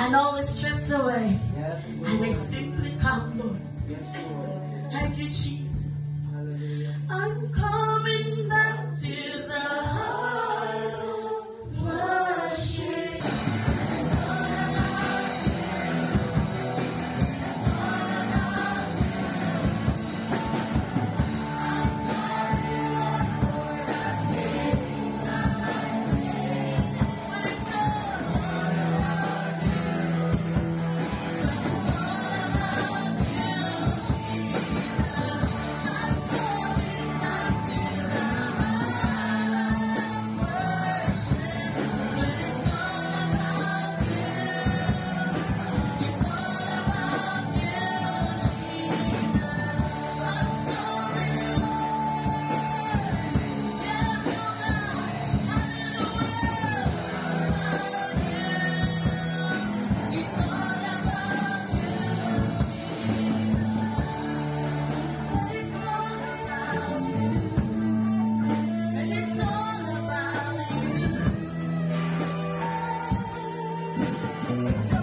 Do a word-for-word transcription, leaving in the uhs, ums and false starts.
and all is stripped away. Yes, And they simply come, Lord. Yes, Lord. Thank you, Jesus. Hallelujah. I'm coming back to the heart of worship. It's